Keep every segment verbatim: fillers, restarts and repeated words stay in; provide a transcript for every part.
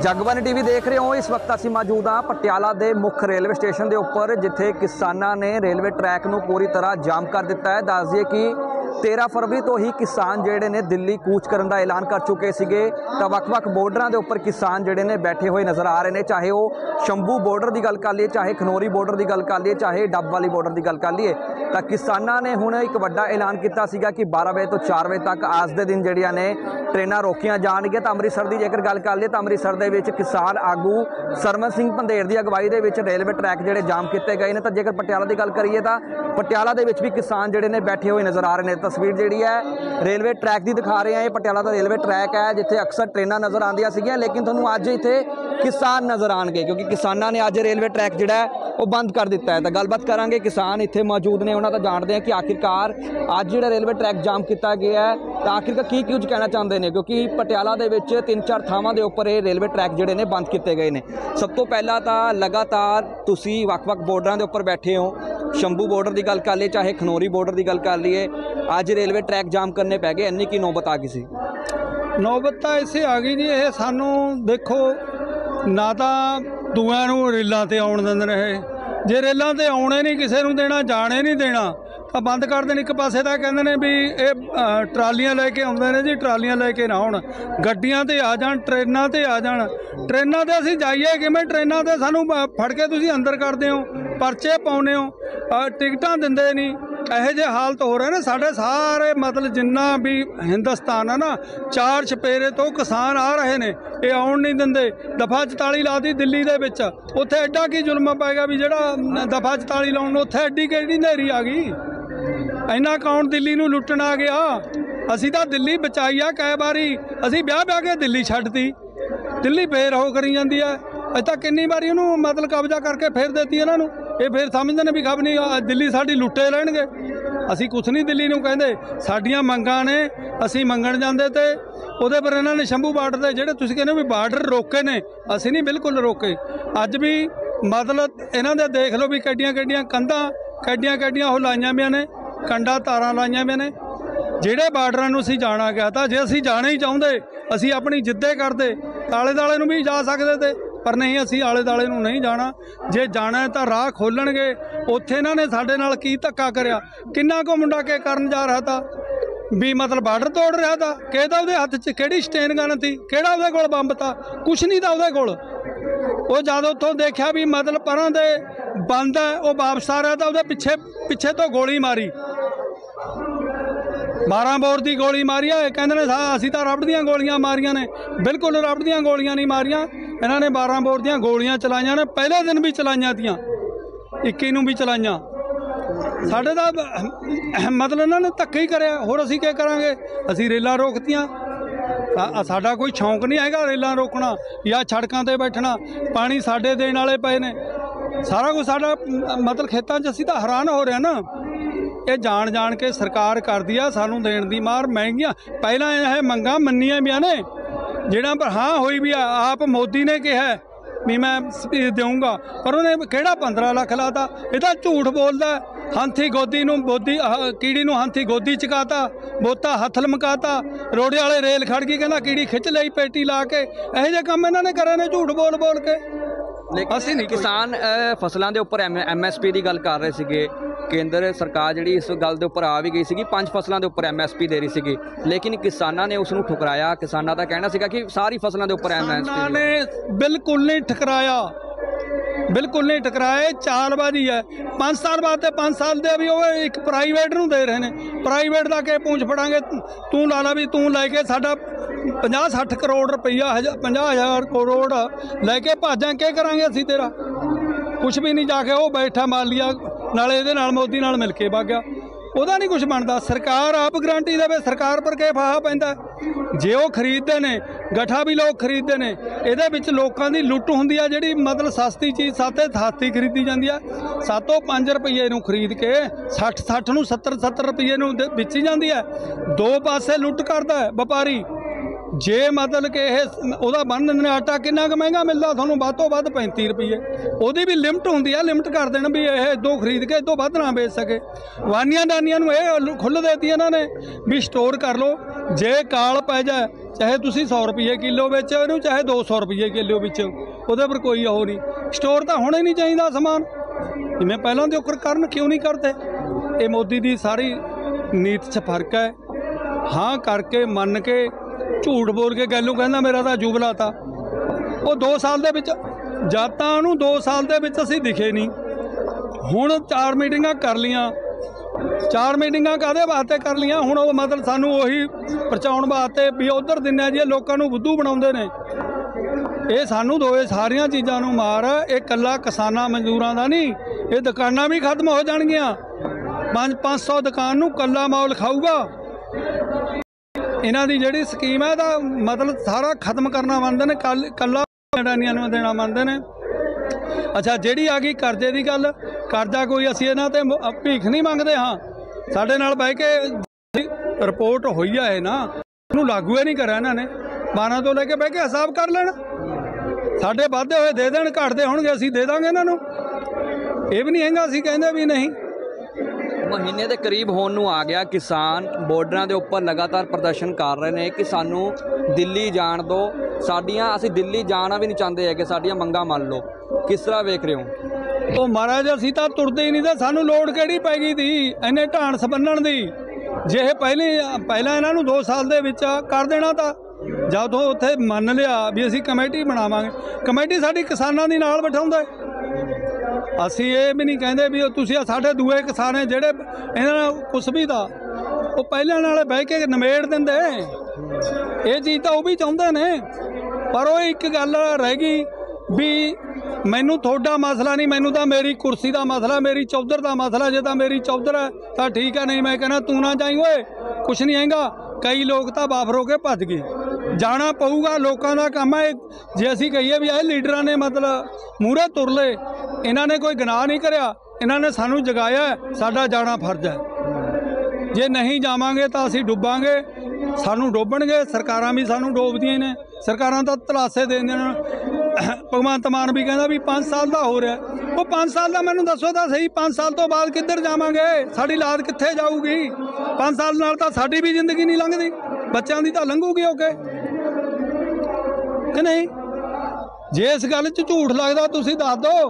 Jagbani TV देख रहे हो। इस वक्त असीं मौजूद हाँ पटियाला के मुख्य रेलवे स्टेशन के उपर, जिथे किसानों ने रेलवे ट्रैक नूं पूरी तरह जाम कर दिता है। दस दिए कि तेरह फरवरी तो ही किसान जिहड़े ने दिल्ली कूच करने का ऐलान कर चुके थे। तो वख-वख बॉर्डर के उपर किसान जिहड़े ने बैठे हुए नज़र आ रहे हैं, चाहे वो शंभू बॉर्डर की गल कर लीए, चाहे खनौरी बॉर्डर की गल कर लीए, चाहे डब वाली बॉर्डर की गल कर लीए। तो किसानों ने हुण एक वड्डा ऐलान किया सीगा कि बारह बजे तो चार बजे तक आज के दिन जिहड़ियां ने ट्रेनां रोकियां जाणगियां। तो अमृतसर की जेकर गल कर लीए तो अमृतसर दे विच किसान आगू सरमन सिंह पंधेर की अगवाई दे विच रेलवे ट्रैक जिहड़े जाम किए गए हैं। तो जेकर पटियाला की गल करिए तो पटियाला दे विच भी किसान जिहड़े ने बैठे हुए नज़र आ रहे हैं। तस्वीर जिहड़ी है रेलवे ट्रैक की दिखा रहे हैं। ये पटियाला का रेलवे ट्रैक है जिथे अक्सर ट्रेनां नज़र आंदियां सीगियां, लेकिन तुहानूं अज इत्थे किसान नज़र आउणगे क्योंकि किसानों ने अज रेलवे ट्रैक जिहड़ा है वो बंद कर दिता है। तो गलबात करांगे, किसान इत्थे मौजूद ने, उन्हां दा जाणदे हैं कि आखिरकार अज जिहड़ा रेलवे ट्रैक जाम किया गया है तो आखिरकार की कुछ कहना चाहते हैं, क्योंकि पटियाला दे विच तीन चार थावां दे उपर ये रेलवे ट्रैक जिहड़े ने बंद किए गए हैं। सब तो पहला तो लगातार तुसीं वख-वख बॉर्डरां दे उपर बैठे हो, शंभू बॉर्डर की गल कर लीए, चाहे खनौरी बॉर्डर की गल कर लीए, अज रेलवे ट्रैक जाम करने पै गए। इन्नी की नौबत आ गई सी? नौबत तो इसे आ गई जी, ये सानू देखो ना तो दूआं नूं रेलों ते आउण दिंदे ने, जे रेलों ते आउणे नहीं किसी नूं देना, जाने नहीं देना तो बंद कर देन। एक पासे तो कहते हैं भी ये ट्रालियां लैके आउंदे ने जी, ट्रालियां लैके ना आउण, गड्डियां ते आ जाण, ट्रेनां ते आ जाण। ट्रेनां ते असीं जाइए किवें? ट्रेनां ते सानू फड़ के तुसीं अंदर करदे हो, परचे पाउने हो, टिकटां दिंदे नहीं। ਇਹੋ ਜਿਹੇ हालत हो रहे ने साढ़े सारे, मतलब जिन्ना भी हिंदुस्तान है ना, चार छपेरे तो किसान आ रहे ने, ये आउण नहीं दिंदे। दफा चौताली ला दी दिल्ली दे विच, उत्थे एडा की जुल्म पैगा भी जिहड़ा दफा चौताली लाउण नूं उत्थे एडी किहड़ी हनेरी आ गई। इन्ना कौन दिल्ली नूं लुੱਟਣ आ गया? असीं तां दिल्ली बचाई आ कई बारी, असीं ब्याह ब्याह के दिल्ली छड्डती, दिल्ली फिर हो करी जाती है। अज तक किन्नी बारी उन्होंने मतलब कब्जा करके फिर देती इन्हों, ये फिर समझते हैं भी खब नहीं दिल्ली साडी लुੱਟੇ रहणगे। असी कुछ नहीं दिल्ली नूं कहंदे, साडियां मंगां ने, असी मंगण जांदे ते उहदे पर इन्होंने शंभू बार्डर दे जिहड़े तुसीं कहंदे भी बार्डर रोके ने, असी नहीं बिल्कुल रोके। अज भी मतलब इन्हां दे देख लो भी कड्डियां कड्डियां कंधां, कड्डियां कड्डियां हो लाइयां पियां ने, कंडा तारां लाइयां पियां ने। ਜਿਹੜੇ ਬਾਰਡਰਾਂ ਨੂੰ ਅਸੀਂ ਜਾਣਾ ਗਿਆ ਤਾਂ ਜੇ ਅਸੀਂ ਜਾਣਾ ਹੀ ਚਾਹੁੰਦੇ, ਅਸੀਂ ਆਪਣੀ ਜਿੱਦੇ ਕਰਦੇ ਆਲੇ ਦਾਲੇ ਨੂੰ ਵੀ ਜਾ ਸਕਦੇ ਤੇ, ਪਰ ਨਹੀਂ, ਅਸੀਂ ਆਲੇ ਦਾਲੇ ਨੂੰ ਨਹੀਂ ਜਾਣਾ। ਜੇ ਜਾਣਾ ਤਾਂ ਰਾਹ ਖੋਲਣਗੇ। ਉੱਥੇ ਇਹਨਾਂ ਨੇ ਸਾਡੇ ਨਾਲ ਕੀ ਧੱਕਾ ਕਰਿਆ, ਕਿੰਨਾ ਕੁ ਮੁੰਡਾ ਕੇ ਕਰਨ ਜਾ ਰਿਹਾ ਤਾਂ ਵੀ ਮਤਲਬ ਬਾਰਡਰ ਤੋੜ ਰਿਹਾ ਤਾਂ, ਕਿਹਦਾ ਉਹਦੇ ਹੱਥ 'ਚ ਕਿਹੜੀ ਸਟੇਨ ਗਨ ਸੀ, ਕਿਹੜਾ ਉਹਦੇ ਕੋਲ ਬੰਬ ਤਾਂ, ਕੁਛ ਨਹੀਂ ਤਾਂ ਉਹਦੇ ਕੋਲ। ਉਹ ਜਦ ਉੱਥੋਂ ਦੇਖਿਆ ਵੀ ਮਤਲਬ ਪਰਾਂ ਦੇ ਬੰਦ ਹੈ, ਉਹ ਵਾਪਸ ਆ ਰਿਹਾ ਤਾਂ ਉਹਦੇ ਪਿੱਛੇ ਪਿੱਛੇ ਤੋਂ ਗੋਲੀ ਮਾਰੀ, बारह बोर की गोली मारी है। कहते ने असी तो रबड़ दियां गोलियां मारियां ने, बिल्कुल रबड़ दियां गोलियां नहीं मारियां, इन्होंने बारह बोर दियां गोलियां चलाइया ने, पहले दिन भी चलाइया थियां, इक्की नूं भी चलाइया। साढ़े दा मतलब इन्होंने धक्का ही कराया, होर असी क्या करांगे? असी रेलां रोकतियां, साडा कोई शौक नहीं हैगा रेलां रोकना या सड़कों ते बैठना। पानी साडे देण वाले पए ने, सारा कुछ साडा मतलब खेतों 'च, असी तो हैरान हो रहे ना। ये जान जान के सरकार कर दी है सानू देण दी मार, महंगियां पहला यह मंगा मन्नियां भी ने, जिहड़ा पर हाँ होई भी है। आप मोदी ने कहा भी मैं स्पीच दूँगा, पर उन्हें केड़ा पंद्रह लाख लाता, ये तो झूठ बोलता। हाथी गोदी नूं बोदी कीड़ी नूं हाथी गोदी चकाता, बोता हथ लमकाता, रोड़े वाले रेल खड़ गई, कहना कीड़ी खिंच लई पेटी ला के। यह जे काम इन्होंने करे ने झूठ बोल बोल के। ਅਸੀਂ ਨਹੀਂ किसान फसलों के उपर एम एम एस पी की गल कर रहे थे। केंद्र सरकार जी इस गल के उपर आ भी गई सी, पांच फसलों के उपर एम एस पी दे रही सी, लेकिन किसानों ने उसनूं ठुकराया। किसानों का कहना सीगा कि सारी फसलों के उपर एम एस पी ने बिल्कुल नहीं ठुकराया, बिल्कुल नहीं टकराए। चालबाजी है, पाँच साल बाद पाँच साल दे भी वो एक प्राइवेट नूं दे रहे हैं। प्राइवेट का के पूछ फड़ांगे, तू ला ला भी तू लैके साडा पचास सठ करोड़ रुपया हज़ार पचास हज़ार करोड़ लैके भाजा के करांगे असी तेरा? कुछ भी नहीं, जाके वो बैठा मालिया नाले इहदे नाल मोदी नाल मिल के भाग गया, ਉਹਦਾ नहीं कुछ बनता। सरकार आप गारंटी देवे, सरकार पर के फाहा पैंदा? जे वो खरीदते ने, गठा भी लोग खरीदते ने, ਇਹਦੇ ਵਿੱਚ ਲੋਕਾਂ ਦੀ ਲੁੱਟ ਹੁੰਦੀ ਆ। ਜਿਹੜੀ मतलब सस्ती चीज़ साते थाती खरीदी जाती है, सातों पाँच रुपये नूं खरीद के सठ सठ नूं सत्तर सत्तर रुपये नूं बेची जाती है। दो पासे लुੱਟ करता है व्यापारी। जे मतलब कि यह बन देंगे आटा, किन्ना क महंगा मिलता थानू? वध तो वध पैंती रुपये। वो भी लिमिट होंगी है, लिमिट कर देना भी यह इदों खरीद के इदों वध ना बेच सके। वानिया डानिया ये खुल देती इन्होंने भी स्टोर कर लो, जे काल पै जाए चाहे तुसी सौ रुपये किलो बेचो इनू चाहे दो सौ रुपये किलो बेचो उहदे पर कोई ओह नहीं। स्टोर तो होना ही नहीं चाहिए समान जिवें पहलों दे उकर करन क्यों नहीं करते। ये मोदी की सारी नीत च फर्क है। हाँ करके मन के झूठ बोल के गैलों कहना मेरा तो जुबला था वो दो साल दे विच जद तां उहनूं दो साल दे विच असीं दिखे नहीं। हुण चार मीटिंगां कर लियां चार मीटिंगां काहदे वास्ते कर लियां हुण वो मतलब सानूं उही पहुँचाउण वास्ते भी उधर दिन्ने जी लोकां नूं बुद्धू बनाउंदे ने। ये सानूं दोए सारियां चीज़ां नूं मार ये कल्ला किसानां मजदूरां दा नहीं ये दुकानां भी खत्म हो जाणगीਆਂ। पाँच पाँच सौ दुकान नूं कल्ला मौल खाऊगा। इन्हां दी जिहड़ी स्कीम है दा मतलब सारा खत्म करना मंनदे ने कल कल्ला अडानियां नूं देना मंनदे ने। अच्छा जिहड़ी आ गई करजे की गल करजा कोई असीं इन्हां ते भीख नहीं मंगदे। हाँ साडे नाल बह के रिपोर्ट होई है ना उहनूं लागू ही नहीं करिया इन्हां ने। बारह तो लेके बह के हिसाब कर लेण साडे वाधे होए दे देण घटदे होणगे असीं दे दांगे इन्हां नूं। ਇਹ ਵੀ ਨਹੀਂ ਹੈਗਾ ਅਸੀਂ ਕਹਿੰਦੇ ਵੀ ਨਹੀਂ। महीने के करीब होने नूं आ गया किसान बॉर्डर के उपर लगातार प्रदर्शन कर रहे हैं कि सानू दिल्ली जाण दो साडियां असीं दिल्ली जाना भी नहीं चाहते है कि साडियां मंगां मान लो। किस तरह वेख रहे हो? तो महाराज असीं तां तुरदे ही नहीं ते सानू लोड़ किहड़ी पै गई थी इन्ने ढांस बन्नण दी। जे पहले पहला इन्हां नूं दो साल दे विच कर देना था जदों उत्थे मन लिया भी असीं कमेटी बनावांगे कमेटी साडी किसानां दी नाल बिठाउंदा असी ये भी नहीं कहते भी तुसी साढ़े दूए किसान है जेड़े इन्हां कुछ भी था वो पहले नाल बह के निमेड़ देंदे। ये चीज़ तो वह भी चाहते ने पर वो एक गल रह गई भी मैनू थोड़ा मसला नहीं मैनू तो मेरी कुर्सी का मसला मेरी चौधर का मसला जे तो मेरी चौधर है तो ठीक है नहीं मैं कहना तू ना जाई ओए कुछ नहीं हैगा। कई लोग तो बाफर हो के भज गए जाना पऊगा लोगों का काम है। जे असीं कहीए भी आए लीडरां ने मतलब मूहरे तुर ले इन्हां ने कोई गुनाह नहीं करया इन्हां ने सानू जगाया साडा जाना फर्ज है। जे नहीं जावांगे तो असीं डुबांगे सानू डोबणगे सरकारां भी सानू डोबदियां ने सरकारां तो तलासे देंदियां ने। भगवंत मान भी कहता भी पाँच साल का हो रहा वो पाँच साल का मैनू दसो तो सही पाँच साल तो बाद किधर जावांगे साडी लाद कित्थे जाऊगी। पाँच साल नाल तां साडी भी जिंदगी नहीं लंघदी बच्चों की तो लंघूगी ओके कि नहीं। जे इस गल च झूठ लगदा तुसीं दस दो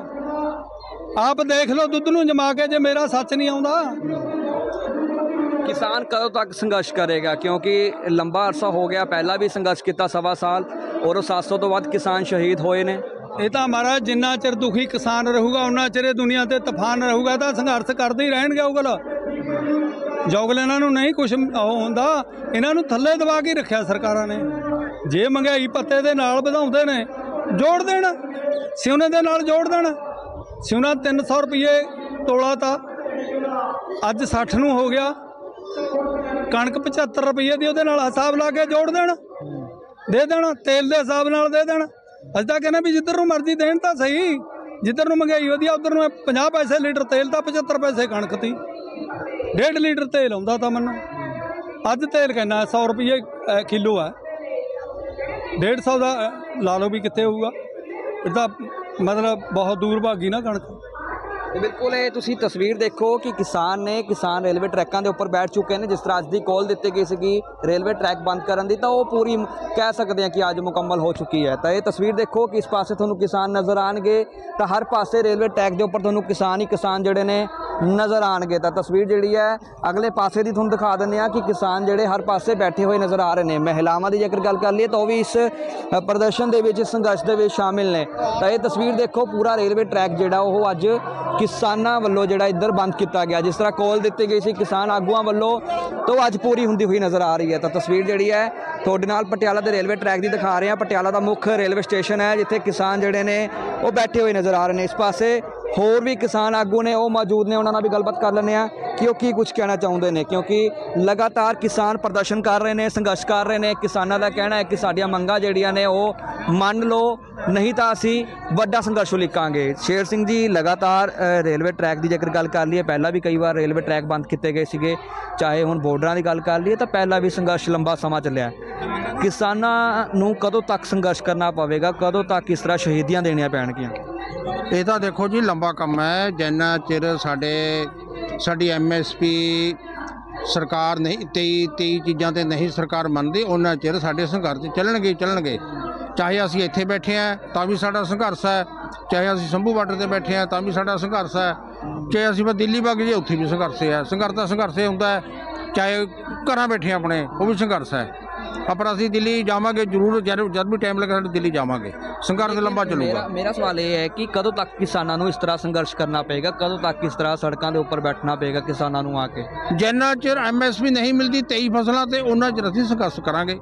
आप देख लो दुध नूं जमा के जे मेरा सच नहीं आउंदा। किसान कदों तक संघर्ष करेगा क्योंकि लंबा अरसा हो गया पहला भी संघर्ष किया सवा साल और सात सौ तो बाद किसान शहीद होए ने। ये तो महाराज जिन्ना चिर दुखी किसान रहूगा उन्ना चिर दुनिया ते तूफान रहूगा तो संघर्ष करते ही रहणगे। वो गल जोगल इन्हां नूं नहीं कुछ होंदा इन्हां नूं थल्ले दबा के रखिया सरकारां ने। जे महंगाई पत्ते दे नाल वधाउंदे ने जोड़ देण सिउने दे नाल जोड़ देण सिउना तीन सौ रुपये तोला था अज सठ नूं हो गया कणक पचहत्तर रुपये की उहदे नाल हिसाब ला के जोड़ देण दे देण तेल के हिसाब नाल दे देण। अज तक कहने भी जिधर नूं मर्जी देण तां सही जिधर नूं महंगाई वधी उधर नूं पचास पैसे लीटर तेल था पचहत्तर पैसे कणक थी डेढ़ लीटर तेल आउंदा था मन्नो अज तेल कहना सौ रुपये किलो है डेढ़ सौ का ला लो भी कितने होगा इतना मतलब बहुत दूर भागी ना कणक। बिल्कुल ये तुसी तस्वीर देखो कि किसान ने किसान रेलवे ट्रैकों के उपर बैठ चुके हैं जिस तरह अज की कॉल दी गई सी रेलवे ट्रैक बंद करने की तो वो पूरी कह सकते हैं कि अज मुकम्मल हो चुकी है। तो ये तस्वीर देखो कि इस पासे थोनों किसान नज़र आएंगे तो हर पासे रेलवे ट्रैक के उपर थोनों किसान ही किसान जोड़े ने नज़र आएंगे। तो तस्वीर जी है अगले पासे की थोनों दिखा दें कि किसान जोड़े हर पासे बैठे हुए नज़र आ रहे हैं। महिलावां की जेकर गल कर लीए तो भी इस प्रदर्शन के संघर्ष के शामिल ने। तो ये तस्वीर देखो पूरा रेलवे ट्रैक जोड़ा वो अज किसानां वल्लों जिहड़ा इधर बंद किया गया जिस तरह कॉल दी गई सी किसान आगुआं वल्लों तो अज पूरी हुंदी हुई नज़र आ रही है। तो तस्वीर जिहड़ी है तुहाडे नाल पटियाला के रेलवे ट्रैक की दिखा रहे हैं। पटियाला का मुख्य रेलवे स्टेशन है जिथे किसान जिहड़े ने वो बैठे हुए नज़र आ रहे हैं। इस पासे होर भी किसान आगू ने वो मौजूद ने उन्हां नाल भी गलबात कर लैंदे आ कि वो की कुछ कहना चाहुंदे ने क्योंकि लगातार किसान प्रदर्शन कर रहे हैं संघर्ष कर रहे हैं। किसानां दा कहना है कि साडियां मंगां जिहड़ियां ने वो मान लो नहीं तो असी वड्डा संघर्ष उलीकांगे। शेर सिंह जी लगातार रेलवे ट्रैक की जेकर गल कर लीए पहला भी कई बार रेलवे ट्रैक बंद किए गए सीगे चाहे हुण बॉर्डरां की गल कर लीए तो पहला भी संघर्ष लंबा समा चलिया। किसानां नूं कदों तक संघर्ष करना पवेगा कदों तक इस तरह शहीदियां देनियां पैणगियां? ये तो देखो जी लंबा कम है जिन्ना चिर साडे साडी एम एस पी ਸਰਕਾਰ ਨਹੀਂ ਤੇਈ ਤੇਈ ਚੀਜ਼ਾਂ ਤੇ ਨਹੀਂ ਸਰਕਾਰ ਮੰਨਦੀ, ਉਹਨਾਂ ਚਿਰ ਸਾਡੇ ਸੰਘਰਸ਼ ਚੱਲਣਗੇ ਚੱਲਣਗੇ ਚਾਹੇ ਅਸੀਂ ਇੱਥੇ ਬੈਠੇ ਹਾਂ ਤਾਂ ਵੀ ਸਾਡਾ ਸੰਘਰਸ਼ ਹੈ, ਚਾਹੇ ਅਸੀਂ ਸੰਭੂ ਬਾਰਡਰ ਤੇ ਬੈਠੇ ਹਾਂ ਤਾਂ ਵੀ ਸਾਡਾ ਸੰਘਰਸ਼ ਹੈ, ਚਾਹੇ ਅਸੀਂ ਦਿੱਲੀ ਵਗ ਜਾਈਏ ਉੱਥੇ ਵੀ ਸੰਘਰਸ਼ ਹੈ। ਸੰਘਰਸ਼ ਦਾ ਸੰਘਰਸ਼ ਹੁੰਦਾ ਹੈ, ਚਾਹੇ ਘਰਾਂ ਬੈਠੇ ਆਪਣੇ ਉਹ ਵੀ ਸੰਘਰਸ਼ ਹੈ। ਪਰ ਅਸੀਂ ਦਿੱਲੀ ਜਾਵਾਂਗੇ ਜ਼ਰੂਰ, ਜਦ ਜਦ ਵੀ ਟਾਈਮ ਲੱਗੇ ਸਾਡੇ ਦਿੱਲੀ ਜਾਵਾਂਗੇ। ਸੰਘਰਸ਼ ਲੰਬਾ ਚੱਲੂਗਾ। ਮੇਰਾ ਸਵਾਲ ਇਹ ਹੈ ਕਿ ਕਦੋਂ ਤੱਕ ਕਿਸਾਨਾਂ ਨੂੰ ਇਸ ਤਰ੍ਹਾਂ ਸੰਘਰਸ਼ ਕਰਨਾ ਪਏਗਾ, ਕਦੋਂ ਤੱਕ ਇਸ ਤਰ੍ਹਾਂ ਸੜਕਾਂ ਦੇ ਉੱਪਰ ਬੈਠਣਾ ਪਏਗਾ ਕਿਸਾਨਾਂ ਨੂੰ ਆ ਕੇ? ਜਿੰਨਾ ਚਿਰ ਐਮ ਐਸ ਪੀ ਨਹੀਂ ਮਿਲਦੀ ਤੇਈ ਫਸਲਾਂ ਤੇ ਉਹਨਾਂ ਚਿਰ ਅਸੀਂ ਸੰਘਰਸ਼ ਕਰਾਂਗੇ।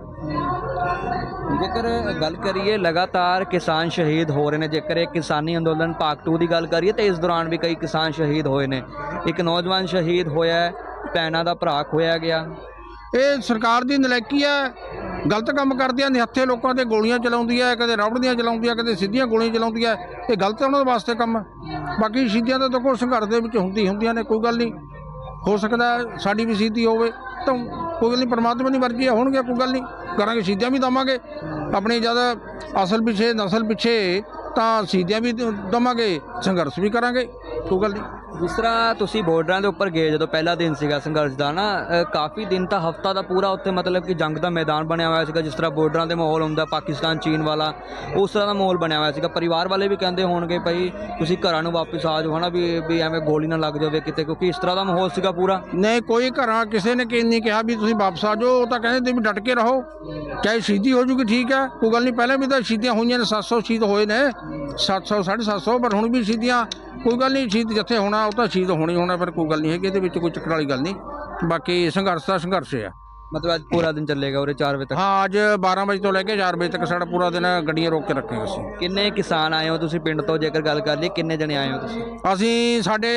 ਜੇਕਰ ਗੱਲ ਕਰੀਏ ਲਗਾਤਾਰ ਕਿਸਾਨ ਸ਼ਹੀਦ ਹੋ ਰਹੇ ਨੇ, ਜੇਕਰ ਇਹ ਕਿਸਾਨੀ ਅੰਦੋਲਨ ਭਾਗ ਟੂ ਦੀ ਗੱਲ ਕਰੀਏ ਤਾਂ ਇਸ ਦੌਰਾਨ ਵੀ ਕਈ ਕਿਸਾਨ ਸ਼ਹੀਦ ਹੋਏ ਨੇ। ਇੱਕ ਨੌਜਵਾਨ ਸ਼ਹੀਦ ਹੋਇਆ, ਭੈਣਾਂ ਦਾ ਭਰਾ ਖੋਇਆ ਗਿਆ। ਇਹ ਸਰਕਾਰ ਦੀ ਨਲਾਇਕੀ ਹੈ, ਗਲਤ ਕੰਮ ਕਰਦਿਆਂ ਨਿਹੱਥੇ ਲੋਕਾਂ 'ਤੇ ਗੋਲੀਆਂ ਚਲਾਉਂਦੀ ਹੈ, ਕਦੇ ਰਬੜ ਦੀਆਂ ਚਲਾਉਂਦੀ ਹੈ, ਕਦੇ ਸਿੱਧੀਆਂ ਗੋਲੀਆਂ ਚਲਾਉਂਦੀ ਹੈ। ਇਹ ਗਲਤ ਉਹਨਾਂ ਦੇ ਵਾਸਤੇ ਕੰਮ। ਬਾਕੀ ਸ਼ਹੀਦੀਆਂ ਤਾਂ ਦੇਖੋ ਸੰਘਰਸ਼ ਦੇ ਵਿੱਚ ਹੁੰਦੀ ਹੁੰਦੀਆਂ ਨੇ, ਕੋਈ ਗੱਲ ਨਹੀਂ, ਹੋ ਸਕਦਾ ਸਾਡੀ ਵੀ ਸ਼ਹੀਦੀ ਹੋਵੇ ਤਾਂ ਕੋਈ ਗੱਲ ਨਹੀਂ, ਪਰਮਾਤਮਾ ਦੀ ਮਰਜ਼ੀ ਹੈ, ਹੋਣਗੇ, ਕੋਈ ਗੱਲ ਨਹੀਂ, ਕਰਾਂਗੇ, ਸ਼ਹੀਦੀਆਂ ਵੀ ਦੇਵਾਂਗੇ। ਆਪਣੀ ਜਦ ਅਸਲ ਪਿੱਛੇ ਨਸਲ ਪਿੱਛੇ ਤਾਂ ਸ਼ਹੀਦੀਆਂ ਵੀ ਦੇਵਾਂਗੇ, ਸੰਘਰਸ਼ ਵੀ ਕਰਾਂਗੇ, ਕੋਈ ਗੱਲ ਨਹੀਂ। ਜਿਸ ਤਰ੍ਹਾਂ ਤੁਸੀਂ ਬਾਰਡਰਾਂ ਦੇ ਉੱਪਰ ਗਏ ਜਦੋਂ ਪਹਿਲਾ ਦਿਨ ਸੀਗਾ ਸੰਘਰਸ਼ ਦਾ ਨਾ, ਕਾਫੀ ਦਿਨ ਤਾਂ ਹਫਤਾ ਦਾ ਪੂਰਾ ਉੱਥੇ ਮਤਲਬ ਕਿ ਜੰਗ ਦਾ ਮੈਦਾਨ ਬਣਿਆ ਹੋਇਆ ਸੀਗਾ। ਜਿਸ ਤਰ੍ਹਾਂ ਬਾਰਡਰਾਂ ਦੇ ਮਾਹੌਲ ਹੁੰਦਾ ਪਾਕਿਸਤਾਨ ਚੀਨ ਵਾਲਾ, ਉਸ ਤਰ੍ਹਾਂ ਦਾ ਮਾਹੌਲ ਬਣਿਆ ਹੋਇਆ ਸੀਗਾ। ਪਰਿਵਾਰ ਵਾਲੇ ਵੀ ਕਹਿੰਦੇ ਹੋਣਗੇ ਭਾਈ ਤੁਸੀਂ ਘਰਾਂ ਨੂੰ ਵਾਪਸ ਆ ਜਾਓ, ਹੈ ਨਾ, ਵੀ ਵੀ ਐਵੇਂ ਗੋਲੀ ਨਾ ਲੱਗ ਜਾਵੇ ਕਿਤੇ, ਕਿਉਂਕਿ ਇਸ ਤਰ੍ਹਾਂ ਦਾ ਮਾਹੌਲ ਸੀਗਾ ਪੂਰਾ। ਨਹੀਂ, ਕੋਈ ਘਰਾਂ ਕਿਸੇ ਨੇ ਕਿ ਨਹੀਂ ਕਿਹਾ ਵੀ ਤੁਸੀਂ ਵਾਪਸ ਆ ਜਾਓ, ਉਹ ਤਾਂ ਕਹਿੰਦੇ ਵੀ ਡਟ ਕੇ ਰਹੋ, ਚਾਹੇ ਸ਼ਹੀਦੀ ਹੋ ਜੂਗੀ, ਠੀਕ ਹੈ, ਕੋਈ ਗੱਲ ਨਹੀਂ। ਪਹਿਲਾਂ ਵੀ ਤਾਂ ਸ਼ਹੀਦੀਆਂ ਹੋਈਆਂ ਨੇ, ਸੱਤ ਸੌ ਸ਼ਹੀਦ ਹੋਏ ਨੇ, ਸੱਤ ਸੌ ਸਾਢੇ ਸੱਤ ਸੌ, ਪਰ ਹੁਣ ਵੀ ਸ਼ਹੀਦੀਆਂ, ਕੋਈ ਗੱਲ ਨਹੀਂ, ਸ਼ਹੀਦ ਜਿੱਥੇ ਹੋਣਾ ਉਹ ਤਾਂ ਸ਼ਹੀਦ ਹੋਣੀ ਹੋਣਾ, ਪਰ ਕੋਈ ਗੱਲ ਨਹੀਂ ਹੈਗੀ, ਇਹਦੇ ਵਿੱਚ ਕੋਈ ਚੱਕਰ ਵਾਲੀ ਗੱਲ ਨਹੀਂ। ਬਾਕੀ ਸੰਘਰਸ਼ ਦਾ ਸੰਘਰਸ਼ ਹੈ। ਮਤਲਬ ਅੱਜ ਪੂਰਾ ਦਿਨ ਚੱਲੇਗਾ ਉਰੇ ਚਾਰ ਵਜੇ ਤੱਕ? ਹਾਂ, ਅੱਜ ਬਾਰਾਂ ਵਜੇ ਤੋਂ ਲੈ ਕੇ ਚਾਰ ਵਜੇ ਤੱਕ ਸਾਡਾ ਪੂਰਾ ਦਿਨ ਗੱਡੀਆਂ ਰੋਕ ਕੇ ਰੱਖਾਂਗੇ ਅਸੀਂ। ਕਿੰਨੇ ਕਿਸਾਨ ਆਏ ਹੋ ਤੁਸੀਂ ਪਿੰਡ ਤੋਂ, ਜੇਕਰ ਗੱਲ ਕਰ ਲਈ ਕਿੰਨੇ ਜਣੇ ਆਏ ਹੋ ਤੁਸੀਂ? ਅਸੀਂ ਸਾਡੇ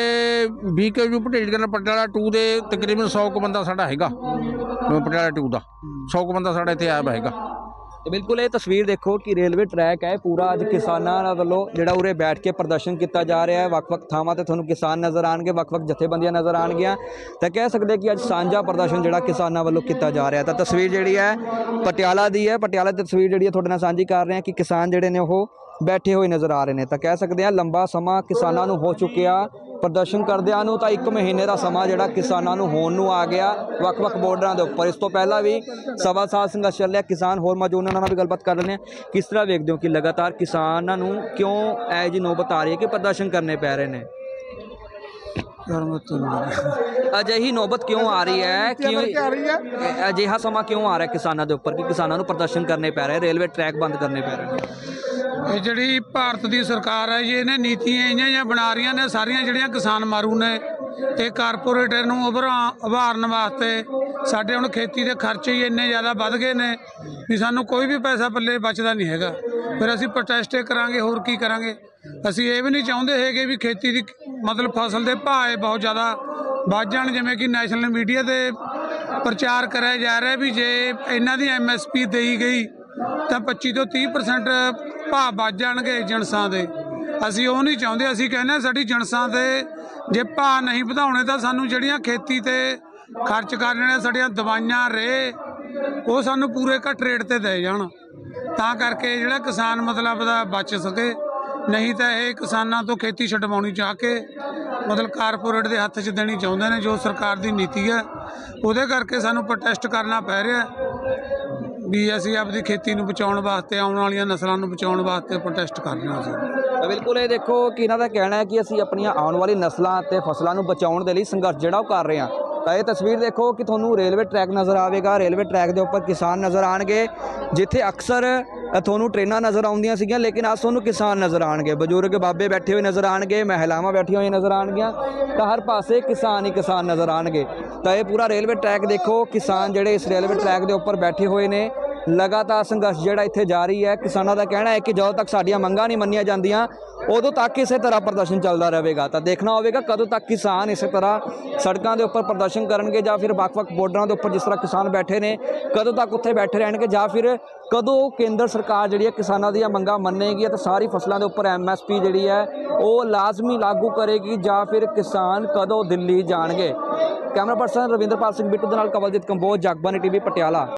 ਵੀ ਕੇ ਯੂ ਭਟੇਜਗੜ ਪਟਿਆਲਾ ਟੂ ਦੇ ਤਕਰੀਬਨ ਸੌ ਕੁ ਬੰਦਾ ਸਾਡਾ ਹੈਗਾ, ਪਟਿਆਲਾ ਟੂ ਦਾ ਸੌ ਕੁ ਬੰਦਾ ਸਾਡਾ ਇੱਥੇ ਆਇਆ ਵਾ ਹੈਗਾ। ਤੇ ਬਿਲਕੁਲ ਇਹ ਤਸਵੀਰ ਦੇਖੋ ਕਿ ਰੇਲਵੇ ਟਰੈਕ ਹੈ ਪੂਰਾ, ਅੱਜ ਕਿਸਾਨਾਂ ਵੱਲੋਂ ਜਿਹੜਾ ਉਰੇ ਬੈਠ ਕੇ ਪ੍ਰਦਰਸ਼ਨ ਕੀਤਾ ਜਾ ਰਿਹਾ ਹੈ। ਵੱਖ-ਵੱਖ ਥਾਵਾਂ ਤੇ ਤੁਹਾਨੂੰ ਕਿਸਾਨ ਨਜ਼ਰ ਆਉਣਗੇ, ਵੱਖ-ਵੱਖ ਜਥੇਬੰਦੀਆਂ ਨਜ਼ਰ ਆਉਣਗੀਆਂ, ਤਾਂ ਕਹਿ ਸਕਦੇ ਕਿ ਅੱਜ ਸਾਂਝਾ ਪ੍ਰਦਰਸ਼ਨ ਜਿਹੜਾ ਕਿਸਾਨਾਂ ਵੱਲੋਂ ਕੀਤਾ ਜਾ ਰਿਹਾ। ਤਾਂ ਤਸਵੀਰ ਜਿਹੜੀ ਹੈ ਪਟਿਆਲਾ ਦੀ ਹੈ, ਪਟਿਆਲਾ ਦੀ ਤਸਵੀਰ ਜਿਹੜੀ ਹੈ ਤੁਹਾਡੇ ਨਾਲ ਸਾਂਝੀ ਕਰ ਰਹੇ ਹਾਂ ਕਿ ਕਿਸਾਨ ਜਿਹੜੇ ਨੇ ਉਹ ਬੈਠੇ ਹੋਏ ਨਜ਼ਰ ਆ ਰਹੇ ਨੇ। ਤਾਂ ਕਹਿ ਸਕਦੇ ਹਾਂ ਲੰਬਾ ਸਮਾਂ ਕਿਸਾਨਾਂ ਨੂੰ ਹੋ ਚੁੱਕਿਆ ਪ੍ਰਦਰਸ਼ਨ ਕਰਦਿਆਂ ਨੂੰ, ਤਾਂ ਇੱਕ ਮਹੀਨੇ ਦਾ ਸਮਾਂ ਜਿਹੜਾ ਕਿਸਾਨਾਂ ਨੂੰ ਹੋਣ ਨੂੰ ਆ ਗਿਆ ਵੱਖ-ਵੱਖ ਬਾਰਡਰਾਂ ਦੇ ਉੱਪਰ। ਇਸ ਤੋਂ ਪਹਿਲਾਂ ਵੀ ਸਵਾ ਸਾਲ ਸੰਘਰਸ਼ ਚੱਲਿਆ। ਕਿਸਾਨ ਹੋਰ ਮੌਜੂਦ ਉਹਨਾਂ ਨਾਲ ਵੀ ਗੱਲਬਾਤ ਕਰ ਲੈਂਦੇ ਹਾਂ। ਕਿਸ ਤਰ੍ਹਾਂ ਵੇਖਦੇ ਹੋ ਕਿ ਲਗਾਤਾਰ ਕਿਸਾਨਾਂ ਨੂੰ ਕਿਉਂ ਇਹ ਜਿਹੀ ਨੌਬਤ ਆ ਰਹੀ ਹੈ ਕਿ ਪ੍ਰਦਰਸ਼ਨ ਕਰਨੇ ਪੈ ਰਹੇ ਨੇ? ਅਜਿਹੀ ਨੌਬਤ ਕਿਉਂ ਆ ਰਹੀ ਹੈ, ਕਿਉਂ ਅਜਿਹਾ ਸਮਾਂ ਕਿਉਂ ਆ ਰਿਹਾ ਕਿਸਾਨਾਂ ਦੇ ਉੱਪਰ ਕਿ ਕਿਸਾਨਾਂ ਨੂੰ ਪ੍ਰਦਰਸ਼ਨ ਕਰਨੇ ਪੈ ਰਹੇ, ਰੇਲਵੇ ਟਰੈਕ ਬੰਦ ਕਰਨੇ ਪੈ ਰਹੇ ਨੇ? ਇਹ ਜਿਹੜੀ ਭਾਰਤ ਦੀ ਸਰਕਾਰ ਹੈ ਜੀ, ਇਹਨੇ ਨੀਤੀਆਂ ਇਹੀਆਂ ਜਿਹੀਆਂ ਬਣਾ ਰਹੀਆਂ ਨੇ ਸਾਰੀਆਂ ਜਿਹੜੀਆਂ ਕਿਸਾਨ ਮਾਰੂ ਨੇ। ਇਹ ਕਾਰਪੋਰੇਟਰ ਨੂੰ ਉਭਰਾ ਉਭਾਰਨ ਵਾਸਤੇ ਸਾਡੇ ਹੁਣ ਖੇਤੀ ਦੇ ਖਰਚੇ ਹੀ ਇੰਨੇ ਜ਼ਿਆਦਾ ਵੱਧ ਗਏ ਨੇ ਵੀ ਸਾਨੂੰ ਕੋਈ ਵੀ ਪੈਸਾ ਪੱਲੇ ਬਚਦਾ ਨਹੀਂ ਹੈਗਾ। ਫਿਰ ਅਸੀਂ ਪ੍ਰੋਟੈਸਟ ਕਰਾਂਗੇ, ਹੋਰ ਕੀ ਕਰਾਂਗੇ। ਅਸੀਂ ਇਹ ਵੀ ਨਹੀਂ ਚਾਹੁੰਦੇ ਹੈਗੇ ਵੀ ਖੇਤੀ ਦੀ ਮਤਲਬ ਫਸਲ ਦੇ ਭਾਅ ਬਹੁਤ ਜ਼ਿਆਦਾ ਵੱਧ ਜਾਣ, ਜਿਵੇਂ ਕਿ ਨੈਸ਼ਨਲ ਮੀਡੀਆ 'ਤੇ ਪ੍ਰਚਾਰ ਕਰਿਆ ਜਾ ਰਿਹਾ ਵੀ ਜੇ ਇਹਨਾਂ ਦੀ ਐਮ ਐਸ ਪੀ ਦੇਈ ਗਈ ਤਾਂ ਪੱਚੀ ਤੋਂ ਤੀਹ ਪਰਸੈਂਟ ਭਾਅ ਵੱਧ ਜਾਣਗੇ ਜਿਣਸਾਂ ਦੇ। ਅਸੀਂ ਉਹ ਨਹੀਂ ਚਾਹੁੰਦੇ। ਅਸੀਂ ਕਹਿੰਦੇ ਹਾਂ ਸਾਡੀ ਜਿਣਸਾਂ ਦੇ ਜੇ ਭਾਅ ਨਹੀਂ ਵਧਾਉਣੇ ਤਾਂ ਸਾਨੂੰ ਜਿਹੜੀਆਂ ਖੇਤੀ 'ਤੇ ਖਰਚ ਕਰਨੇ ਨੇ, ਸਾਡੀਆਂ ਦਵਾਈਆਂ ਰੇ, ਉਹ ਸਾਨੂੰ ਪੂਰੇ ਘੱਟ ਰੇਟ 'ਤੇ ਦੇ ਜਾਣ, ਤਾਂ ਕਰਕੇ ਜਿਹੜਾ ਕਿਸਾਨ ਮਤਲਬ ਦਾ ਬਚ ਸਕੇ। ਨਹੀਂ ਤਾਂ ਇਹ ਕਿਸਾਨਾਂ ਤੋਂ ਖੇਤੀ ਛਡਵਾਉਣੀ ਚਾਹ ਕੇ ਮਤਲਬ ਕਾਰਪੋਰੇਟ ਦੇ ਹੱਥ 'ਚ ਦੇਣੀ ਚਾਹੁੰਦੇ ਨੇ, ਜੋ ਸਰਕਾਰ ਦੀ ਨੀਤੀ ਹੈ। ਉਹਦੇ ਕਰਕੇ ਸਾਨੂੰ ਪ੍ਰੋਟੈਸਟ ਕਰਨਾ ਪੈ ਰਿਹਾ ਵੀ ਅਸੀਂ ਆਪਣੀ ਖੇਤੀ ਨੂੰ ਬਚਾਉਣ ਵਾਸਤੇ, ਆਉਣ ਵਾਲੀਆਂ ਨਸਲਾਂ ਨੂੰ ਬਚਾਉਣ ਵਾਸਤੇ ਪ੍ਰੋਟੈਸਟ ਕਰ ਰਹੇ ਹਾਂ ਅਸੀਂ। ਤਾਂ ਬਿਲਕੁਲ ਇਹ ਦੇਖੋ ਕਿ ਇਹਨਾਂ ਦਾ ਕਹਿਣਾ ਹੈ ਕਿ ਅਸੀਂ ਆਪਣੀਆਂ ਆਉਣ ਵਾਲੀ ਨਸਲਾਂ ਅਤੇ ਫਸਲਾਂ ਨੂੰ ਬਚਾਉਣ ਦੇ ਲਈ ਸੰਘਰਸ਼ ਜਿਹੜਾ ਉਹ ਕਰ ਰਹੇ ਹਾਂ। ਤਾਂ ਇਹ ਤਸਵੀਰ ਦੇਖੋ ਕਿ ਤੁਹਾਨੂੰ ਰੇਲਵੇ ਟਰੈਕ ਨਜ਼ਰ ਆਵੇਗਾ। ਰੇਲਵੇ ਟਰੈਕ ਦੇ ਉੱਪਰ ਕਿਸਾਨ ਨਜ਼ਰ ਆਉਣਗੇ, ਜਿੱਥੇ ਅਕਸਰ ਤੁਹਾਨੂੰ ਟ੍ਰੇਨਾਂ ਨਜ਼ਰ ਆਉਂਦੀਆਂ ਸੀਗੀਆਂ, ਲੇਕਿਨ ਅੱਜ ਤੁਹਾਨੂੰ ਕਿਸਾਨ ਨਜ਼ਰ ਆਉਣਗੇ। ਬਜ਼ੁਰਗ ਬਾਬੇ ਬੈਠੇ ਹੋਏ ਨਜ਼ਰ ਆਉਣਗੇ, ਮਹਿਲਾਵਾਂ ਬੈਠੀਆਂ ਹੋਈਆਂ ਨਜ਼ਰ ਆਉਣਗੀਆਂ, ਤਾਂ ਹਰ ਪਾਸੇ ਕਿਸਾਨ ਹੀ ਕਿਸਾਨ ਨਜ਼ਰ ਆਉਣਗੇ। ਤਾਂ ਇਹ ਪੂਰਾ ਰੇਲਵੇ ਟਰੈਕ ਦੇਖੋ, ਕਿਸਾਨ ਜਿਹੜੇ ਇਸ ਰੇਲਵੇ ਟਰੈਕ ਦੇ ਉੱਪਰ ਬੈਠੇ ਹੋਏ ਨੇ। ਲਗਾਤਾਰ ਸੰਘਰਸ਼ ਜਿਹੜਾ ਇੱਥੇ ਜਾਰੀ ਹੈ। ਕਿਸਾਨਾਂ ਦਾ ਕਹਿਣਾ ਹੈ ਕਿ ਜਦੋਂ ਤੱਕ ਸਾਡੀਆਂ ਮੰਗਾਂ ਨਹੀਂ ਮੰਨੀਆਂ ਜਾਂਦੀਆਂ ਉਦੋਂ ਤੱਕ ਇਸੇ ਤਰ੍ਹਾਂ ਪ੍ਰਦਰਸ਼ਨ ਚੱਲਦਾ ਰਹੇਗਾ। ਤਾਂ ਦੇਖਣਾ ਹੋਵੇਗਾ ਕਦੋਂ ਤੱਕ ਕਿਸਾਨ ਇਸੇ ਤਰ੍ਹਾਂ ਸੜਕਾਂ ਦੇ ਉੱਪਰ ਪ੍ਰਦਰਸ਼ਨ ਕਰਨਗੇ, ਜਾਂ ਫਿਰ ਵੱਖ-ਵੱਖ ਬਾਰਡਰਾਂ ਦੇ ਉੱਪਰ ਜਿਸ ਤਰ੍ਹਾਂ ਕਿਸਾਨ ਬੈਠੇ ਨੇ ਕਦੋਂ ਤੱਕ ਉੱਥੇ ਬੈਠੇ ਰਹਿਣਗੇ, ਜਾਂ ਫਿਰ ਕਦੋਂ ਕੇਂਦਰ ਸਰਕਾਰ ਜਿਹੜੀ ਹੈ ਕਿਸਾਨਾਂ ਦੀਆਂ ਮੰਗਾਂ ਮੰਨੇਗੀ ਅਤੇ ਸਾਰੀ ਫਸਲਾਂ ਦੇ ਉੱਪਰ ਐਮ ਐਸ ਪੀ ਜਿਹੜੀ ਹੈ ਉਹ ਲਾਜ਼ਮੀ ਲਾਗੂ ਕਰੇਗੀ, ਜਾਂ ਫਿਰ ਕਿਸਾਨ ਕਦੋਂ ਦਿੱਲੀ ਜਾਣਗੇ। ਕੈਮਰਾ ਪਰਸਨ ਰਵਿੰਦਰਪਾਲ ਸਿੰਘ ਬਿੱਟੂ ਦੇ ਨਾਲ ਕਵਲਜੀਤ ਕੰਬੋਜ, ਜਗਬਾਣੀ ਟੀਵੀ ਪਟਿਆਲਾ।